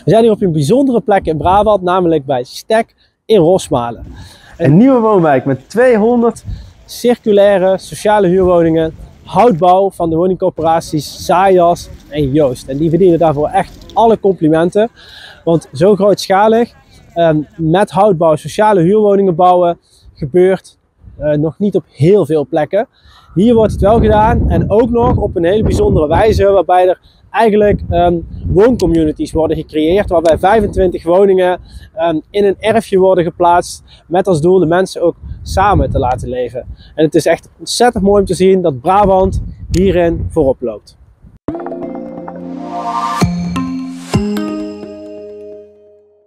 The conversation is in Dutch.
We zijn hier op een bijzondere plek in Brabant, namelijk bij Stek in Rosmalen. Een nieuwe woonwijk met 200 circulaire sociale huurwoningen, houtbouw van de woningcorporaties Sajas en Joost. En die verdienen daarvoor echt alle complimenten, want zo grootschalig met houtbouw sociale huurwoningen bouwen gebeurt nog niet op heel veel plekken. Hier wordt het wel gedaan en ook nog op een hele bijzondere wijze, waarbij er eigenlijk wooncommunities worden gecreëerd, waarbij 25 woningen in een erfje worden geplaatst met als doel de mensen ook samen te laten leven. En het is echt ontzettend mooi om te zien dat Brabant hierin voorop loopt.